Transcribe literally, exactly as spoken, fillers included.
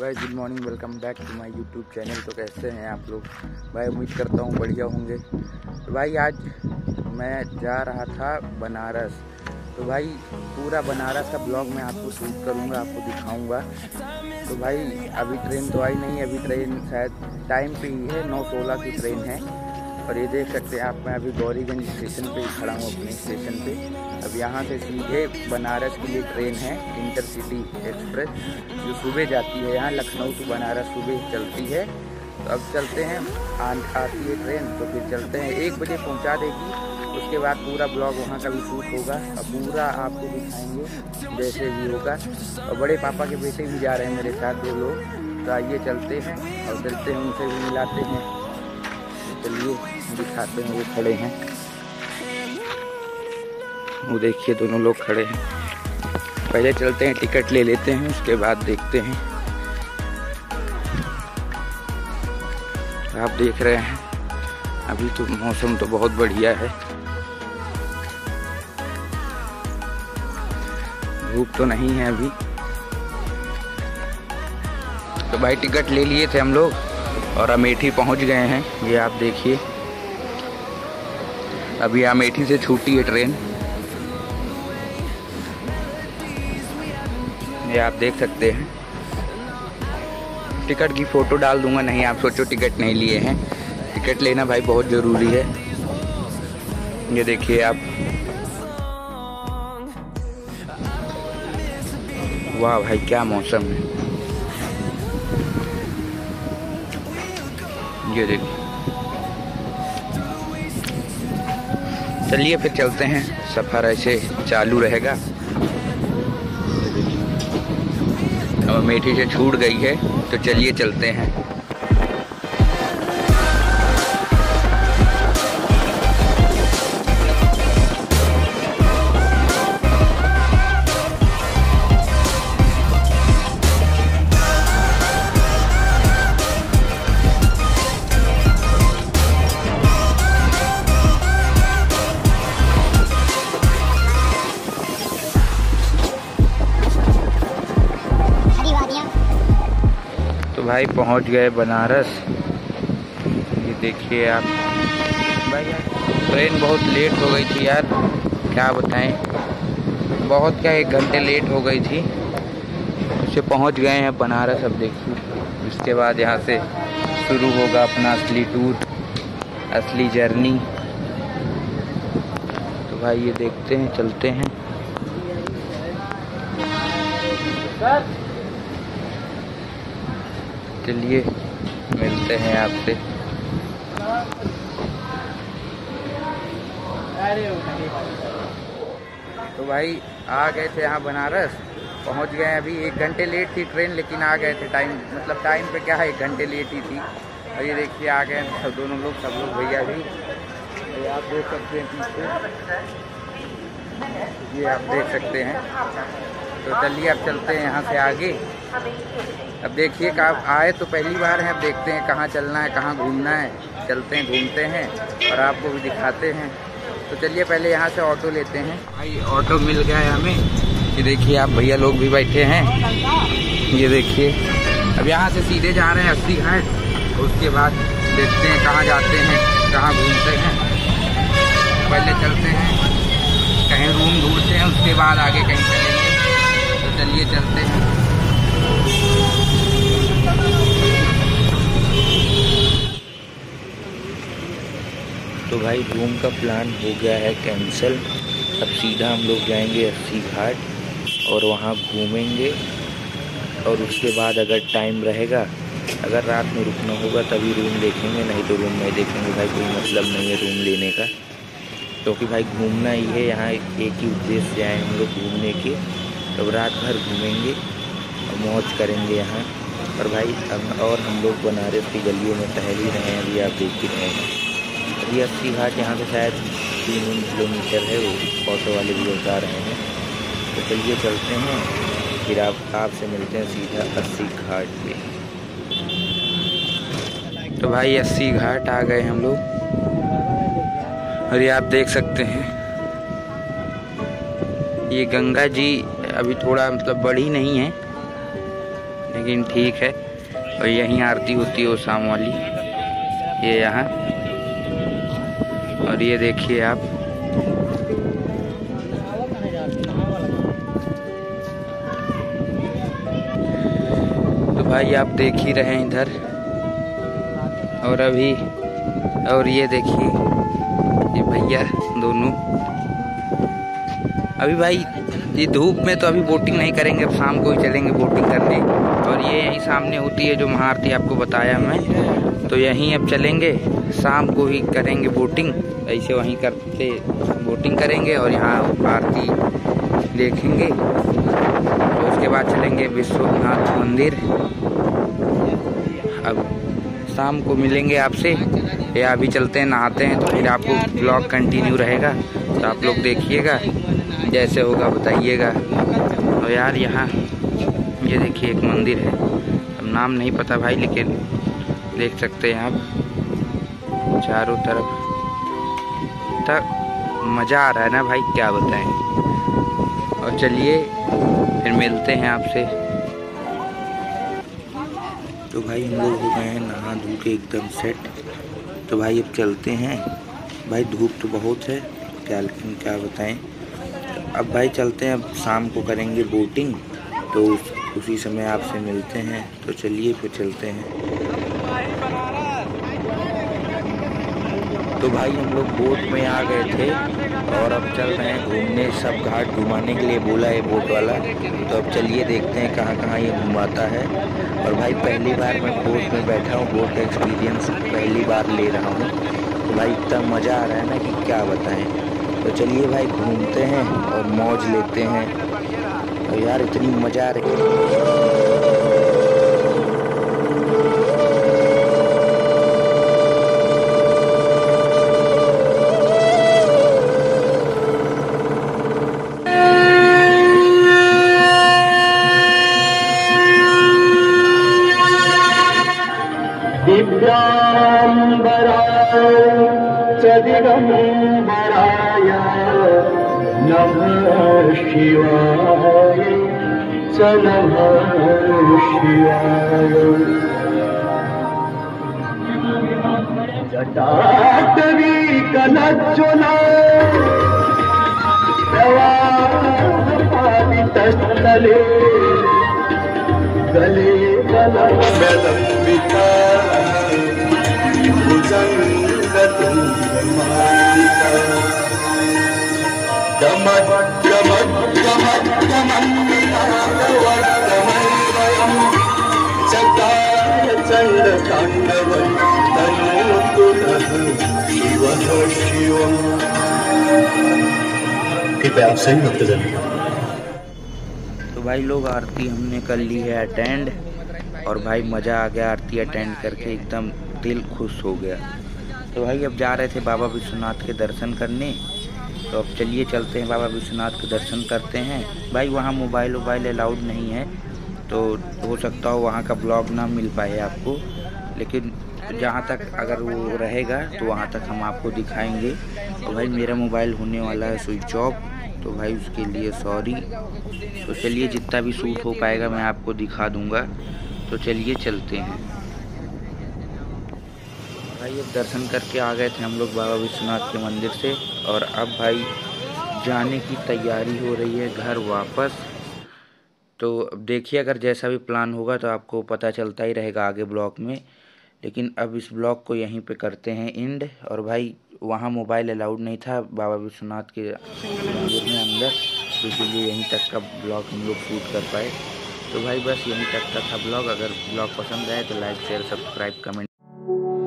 भाई good morning, welcome back to my YouTube channel. तो कैसे हैं आप लोग भाई? उम्मीद करता हूँ बढ़िया होंगे। तो भाई आज मैं जा रहा था बनारस। तो भाई पूरा बनारस का ब्लॉग मैं आपको शूट करूँगा, आपको दिखाऊँगा। तो भाई अभी ट्रेन तो आई नहीं, अभी ट्रेन शायद टाइम पे ही है, नौ सोलह की ट्रेन है। और ये देख सकते हैं आप, मैं अभी गौरीगंज स्टेशन पे ही खड़ा हूँ, अपने स्टेशन पे। अब यहाँ से सीधे बनारस के लिए ट्रेन है इंटरसिटी एक्सप्रेस, जो सुबह जाती है यहाँ लखनऊ टू बनारस, सुबह चलती है। तो अब चलते हैं, आती है ट्रेन तो फिर चलते हैं, एक बजे पहुँचा देगी। उसके बाद पूरा ब्लॉग वहाँ का भी शूट होगा और पूरा आपको दिखाएंगे जैसे भी होगा। और बड़े पापा के बेटे भी जा रहे हैं मेरे साथ, दो लोग। तो आइए चलते हैं और चलते हैं, उनसे भी मिलाते हैं। चलिए दिखाते हैं, वो खड़े हैं, वो देखिए दोनों लोग खड़े हैं। पहले चलते हैं, टिकट ले लेते हैं, उसके बाद देखते हैं। आप देख रहे हैं अभी तो मौसम तो बहुत बढ़िया है, धूप तो नहीं है अभी। तो भाई टिकट ले लिए थे हम लोग और अमेठी पहुंच गए हैं। ये आप देखिए, अभी अमेठी से छूटी है ट्रेन, ये आप देख सकते हैं। टिकट की फ़ोटो डाल दूंगा, नहीं आप सोचो टिकट नहीं लिए हैं। टिकट लेना भाई बहुत ज़रूरी है। ये देखिए आप, वाह भाई क्या मौसम है, ये देखिए। चलिए फिर चलते हैं, सफ़र ऐसे चालू रहेगा। अब अमेठी से छूट गई है तो चलिए चलते हैं। भाई पहुंच गए बनारस। ये देखिए आप भाई, यार ट्रेन बहुत लेट हो गई थी यार, क्या बताएं, बहुत क्या एक घंटे लेट हो गई थी। उसे पहुंच गए हैं बनारस। अब देखिए उसके बाद यहाँ से शुरू होगा अपना असली टूर, असली जर्नी। तो भाई ये देखते हैं, चलते हैं। चलिए मिलते हैं आपसे। तो भाई आ गए थे यहाँ बनारस, पहुँच गए। अभी एक घंटे लेट थी ट्रेन, लेकिन आ गए थे टाइम, मतलब टाइम पे क्या है, एक घंटे लेट ही थी। और ये देखिए आ गए सब, दोनों लोग, सब लोग भैया भी, ये आप देख सकते हैं पीछे, ये आप देख सकते हैं। तो चलिए अब चलते हैं यहाँ से आगे। अब देखिए आप आए तो पहली बार है, अब देखते हैं कहाँ चलना है, कहाँ घूमना है। चलते हैं, घूमते हैं और आपको भी दिखाते हैं। तो चलिए पहले यहाँ से ऑटो लेते हैं। भाई ऑटो मिल गया है हमें। ये देखिए आप, भैया लोग भी बैठे हैं, ये देखिए। अब यहाँ से सीधे जा रहे हैं अस्सी घाट, उसके बाद देखते हैं कहाँ जाते हैं, कहाँ घूमते हैं। पहले चलते हैं, कहीं रूम ढूंढते हैं, उसके बाद आगे कहीं चलेंगे। तो चलिए चलते हैं। तो भाई रूम का प्लान हो गया है कैंसिल। अब सीधा हम लोग जाएंगे अस्सी घाट और वहाँ घूमेंगे। और उसके बाद अगर टाइम रहेगा, अगर रात में रुकना होगा तभी रूम देखेंगे, नहीं तो रूम नहीं देखेंगे। भाई कोई मतलब नहीं है रूम लेने का, क्योंकि तो भाई घूमना ही है यहाँ, एक ही उद्देश्य से आए हम लोग घूमने के। तो रात भर घूमेंगे और मौज करेंगे यहाँ। और भाई हम और हम लोग बनारस की गलियों में टहल ही रहे हैं, अभी आप देख ही रहे हैं। अभी अस्सी घाट यहाँ से शायद तीन किलोमीटर है, वो ऑटो वाले भी बता रहे हैं। तो चलिए चलते हैं, फिर आप आपसे मिलते हैं सीधा अस्सी घाट पे। तो भाई अस्सी घाट आ गए हम लोग, और ये आप देख सकते हैं ये गंगा जी अभी थोड़ा मतलब बड़ी नहीं है, लेकिन ठीक है। और यहीं आरती होती है वो शाम वाली, ये यहाँ। और ये देखिए आप, तो भाई आप देख ही रहे हैं इधर। और अभी और ये देखिए ये भैया दोनों, अभी भाई ये धूप में तो अभी बोटिंग नहीं करेंगे, अब शाम को ही चलेंगे बोटिंग करने। और ये यहीं सामने होती है जो महाआरती आपको बताया मैं, तो यहीं अब चलेंगे, शाम को ही करेंगे बोटिंग। ऐसे वहीं करते बोटिंग करेंगे और यहाँ आरती देखेंगे। तो उसके बाद चलेंगे विश्वनाथ मंदिर। अब शाम को मिलेंगे आपसे, या अभी चलते हैं नहाते हैं, तो फिर आपको ब्लॉग कंटिन्यू रहेगा, तो आप लोग देखिएगा, जैसे होगा बताइएगा। और यार यहाँ ये देखिए एक मंदिर है, अब नाम नहीं पता भाई, लेकिन देख सकते हैं आप चारों तरफ तक मज़ा आ रहा है ना भाई, क्या बताएं। और चलिए फिर मिलते हैं आपसे। तो भाई हम लोग हो गए हैं नहा धो के एकदम सेट, तो भाई अब चलते हैं। भाई धूप तो बहुत है, क्या लेकिन क्या बताएं। अब भाई चलते हैं, अब शाम को करेंगे बोटिंग, तो उस, उसी समय आपसे मिलते हैं। तो चलिए फिर चलते हैं। तो भाई हम लोग बोट में आ गए थे और अब चल रहे हैं घूमने, सब घाट घुमाने के लिए बोला है बोट वाला। तो अब चलिए देखते हैं कहाँ कहाँ ये घुमाता है। और भाई पहली बार मैं बोट में बैठा हूँ, बोट का एक्सपीरियंस पहली बार ले रहा हूँ, तो भाई इतना मज़ा आ रहा है ना कि क्या बताएं। तो चलिए भाई घूमते हैं और मौज लेते हैं। और यार इतनी मज़ा आ रही है। दिगंबराय नमः शिवाय च नमः शिवाय। जटाटवी कनज्ज्वला प्रवाहादितस्थले गले गलम्बिता कृपया आप सही वक्त जानिए। तो भाई लोग आरती हमने कर ली है अटेंड, और भाई मज़ा आ गया आरती अटेंड करके, एकदम दिल खुश हो गया। तो भाई अब जा रहे थे बाबा विश्वनाथ के दर्शन करने, तो अब चलिए चलते हैं बाबा विश्वनाथ के दर्शन करते हैं। भाई वहाँ मोबाइल वोबाइल अलाउड नहीं है, तो हो सकता हो वहाँ का ब्लॉग ना मिल पाए आपको, लेकिन जहाँ तक अगर वो रहेगा तो वहाँ तक हम आपको दिखाएंगे। और भाई मेरा मोबाइल होने वाला है स्विच ऑफ, तो भाई उसके लिए सॉरी। तो चलिए जितना भी शूट हो पाएगा मैं आपको दिखा दूँगा। तो चलिए चलते हैं। भाई अब दर्शन करके आ गए थे हम लोग बाबा विश्वनाथ के मंदिर से, और अब भाई जाने की तैयारी हो रही है घर वापस। तो अब देखिए अगर जैसा भी प्लान होगा तो आपको पता चलता ही रहेगा आगे ब्लॉग में, लेकिन अब इस ब्लॉग को यहीं पे करते हैं एंड। और भाई वहाँ मोबाइल अलाउड नहीं था बाबा विश्वनाथ के मंदिर में अंदर, तो इसलिए यहीं तक का ब्लॉग हम लोग शूट कर पाए। तो भाई बस यहीं तक का था ब्लॉग। अगर ब्लॉग पसंद आए तो लाइक शेयर सब्सक्राइब कमेंट